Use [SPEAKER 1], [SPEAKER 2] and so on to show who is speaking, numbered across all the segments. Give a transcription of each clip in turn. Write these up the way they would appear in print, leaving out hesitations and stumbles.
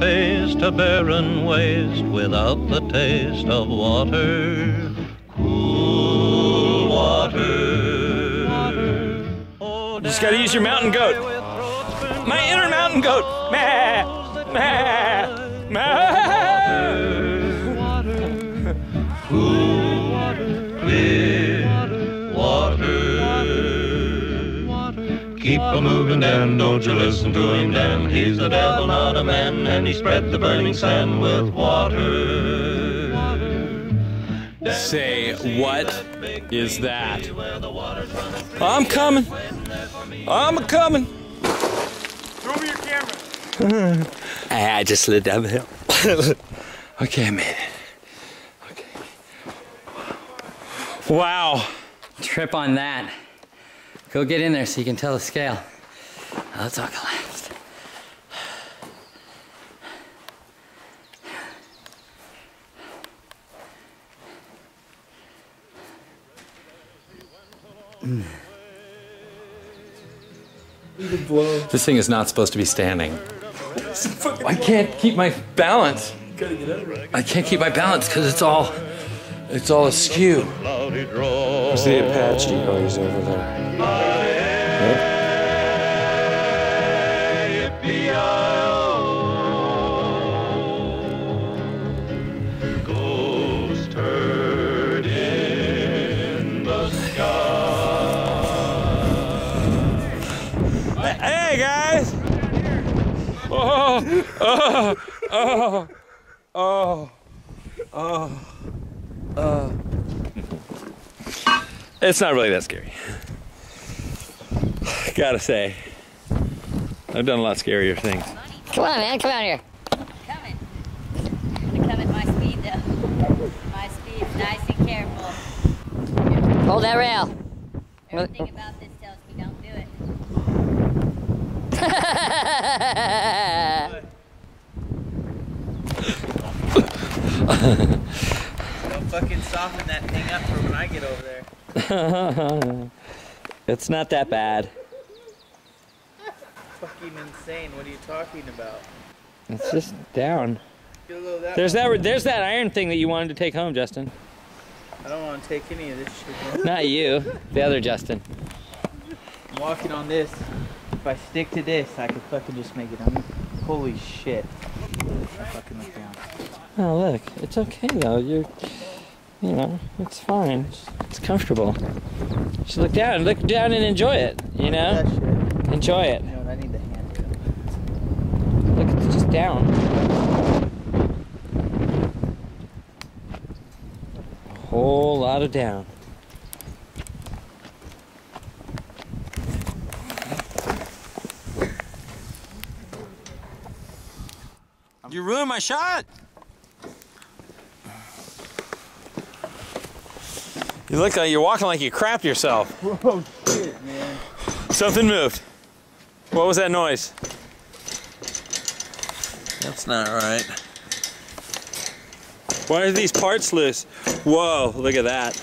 [SPEAKER 1] faced a barren waste without the taste of water. Cool water. Oh,
[SPEAKER 2] you just gotta use your mountain goat. My inner mountain goat. Meh, meh, meh.
[SPEAKER 1] Cool water, clear water. Keep a moving, Dan, don't you listen to him, Dan. He's the devil, not a man, and he spread the burning sand with water.
[SPEAKER 2] Say, what is that? I'm coming. I'm coming.
[SPEAKER 3] Throw me your camera.
[SPEAKER 2] I just slid down the hill. Okay, I made it. Okay. Wow.
[SPEAKER 4] Trip on that. Go get in there so you can tell the scale. Oh, it's all collapsed.
[SPEAKER 2] This thing is not supposed to be standing. I can't keep my balance. I can't keep my balance because it's all askew.
[SPEAKER 5] Where's the Apache? Oh, he's over there.
[SPEAKER 1] Ghost herd in the sky.
[SPEAKER 2] Hey guys! Oh, oh, oh, oh, oh. It's not really that scary. Gotta say, I've done a lot scarier things.
[SPEAKER 6] Come on, man, come out here.
[SPEAKER 7] Coming. I'm gonna come at my speed though. My speed's nice and careful.
[SPEAKER 6] Hold that rail.
[SPEAKER 7] Everything about this tells me don't do it.
[SPEAKER 3] Don't fucking soften that thing up for when I get over there.
[SPEAKER 2] It's not that bad.
[SPEAKER 3] Fucking insane. What are you talking about?
[SPEAKER 2] It's just down.
[SPEAKER 3] Get a little of that.
[SPEAKER 2] There's that iron thing that you wanted to take home, Justin.
[SPEAKER 3] I don't want to take any of this shit, man.
[SPEAKER 2] Not you, the other Justin.
[SPEAKER 3] I'm walking on this. If I stick to this, I could fucking just make it. Holy shit. I fucking look down.
[SPEAKER 2] Oh look, it's okay though. You know, it's fine. It's comfortable. Just look down and enjoy it. You know,
[SPEAKER 3] That shit.
[SPEAKER 2] enjoy it.
[SPEAKER 3] You know what? I need the hand cup.
[SPEAKER 2] Look, it's just down. A whole lot of down. You ruined my shot. You look like you're walking like you crapped yourself.
[SPEAKER 3] Oh shit, man.
[SPEAKER 2] Something moved. What was that noise?
[SPEAKER 5] That's not right.
[SPEAKER 2] Why are these parts loose? Whoa, look at that.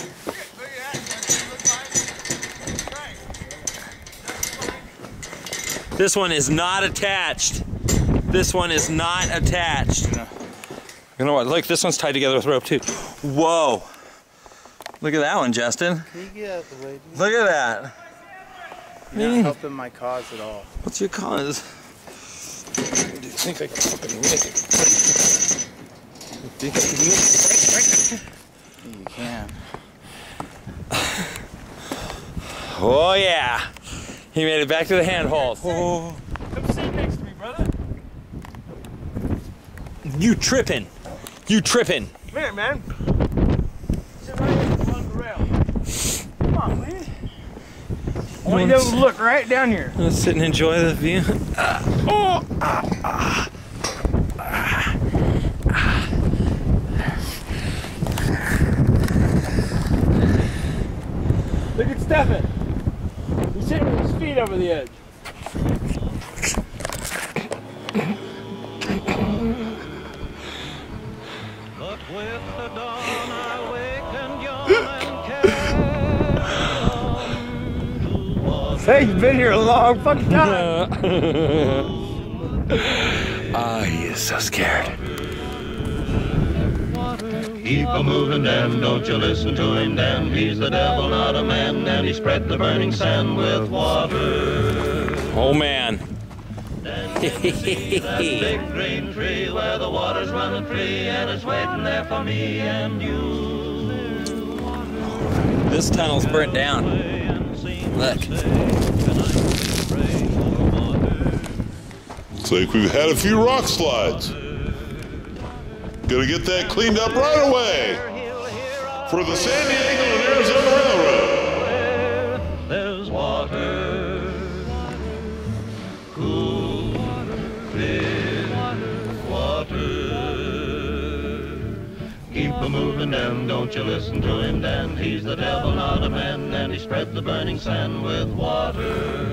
[SPEAKER 2] This one is not attached. This one is not attached. You know what? Look, this one's tied together with rope too. Whoa. Look at that one, Justin.
[SPEAKER 3] Can you get out of the way, dude?
[SPEAKER 2] Look at that.
[SPEAKER 3] You're not helping my cause at all.
[SPEAKER 2] What's your cause? Do you think I can fucking make it? You think I can make it?
[SPEAKER 3] You can.
[SPEAKER 2] Oh yeah. He made it back to the handhold. Oh.
[SPEAKER 3] Come sit next to me, brother.
[SPEAKER 2] You tripping. You tripping.
[SPEAKER 3] Come here, man. Sit right here along the rail. Come on, man. I want you to be able to look right down here.
[SPEAKER 2] Let's sit and enjoy the view.
[SPEAKER 3] Look at Stefan. He's sitting with his feet over the edge.
[SPEAKER 1] But with the dawn I wake and yawn and carry on.
[SPEAKER 3] Hey, you've been here a long fucking time.
[SPEAKER 2] Ah, yes. is so scared.
[SPEAKER 1] Keep a moving, Dan, don't you listen to him, Dan. He's the devil, not a man, and he spread the burning sand with water.
[SPEAKER 2] Oh man.
[SPEAKER 1] That big green tree where the water's running free, and it's waiting there for me and you.
[SPEAKER 2] This tunnel's burnt down. Look.
[SPEAKER 8] Looks like we've had a few rock slides. Gotta get that cleaned up right away for the San Diego and Arizona Railroad.
[SPEAKER 1] There's water, cool, clear water. Keep a moving, Dan, don't you listen to him, Dan. He's the devil, not a man, and he spread the burning sand with water.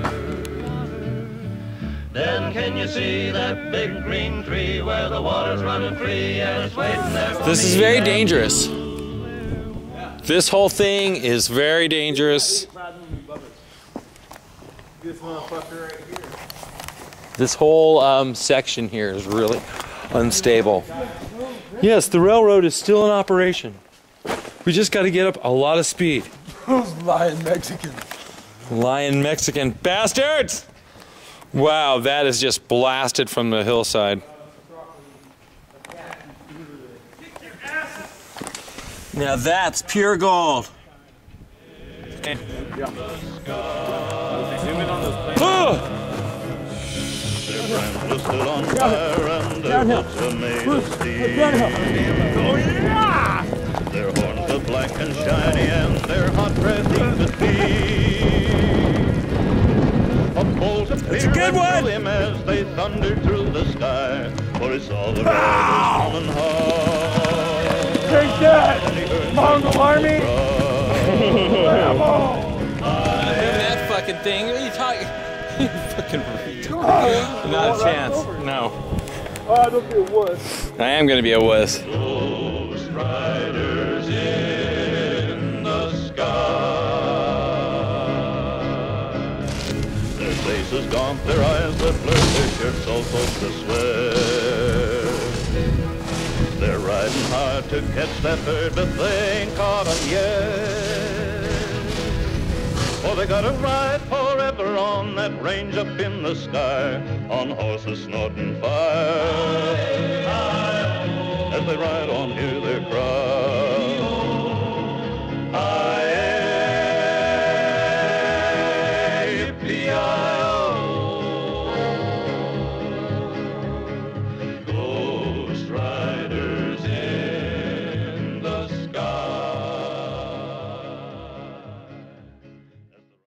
[SPEAKER 1] Then can you see that big green tree where the water's running free and it's waiting there for
[SPEAKER 2] This is very dangerous. This whole thing is very dangerous. This whole section here is really unstable. Yes, the railroad is still in operation. We just got to get up a lot of speed.
[SPEAKER 5] Those lying Mexicans.
[SPEAKER 2] Lying Mexican bastards! Wow, that is just blasted from the hillside. Now that's pure gold. Okay. Oh!
[SPEAKER 1] Their brands were still on fire and their hooves were made of steel. Their horns were black and shiny and their hot breath seemed to feel. A bolt appeared
[SPEAKER 2] good one.
[SPEAKER 1] through him as they thundered through the sky, for he saw the riders coming hard.
[SPEAKER 5] Take that, Mongol army!
[SPEAKER 2] That fucking thing. What are you talking? You fucking retard. Not a chance. No.
[SPEAKER 5] Oh, don't be a wuss.
[SPEAKER 2] I am gonna be a wuss.
[SPEAKER 1] Ghost riders in the sky. Their faces gaunt, their eyes that blur, their shirts all soaked to sweat. They're riding hard to catch that bird, but they ain't caught 'em yet. For they gotta ride forever on that range up in the sky, on horses snorting fire. As they ride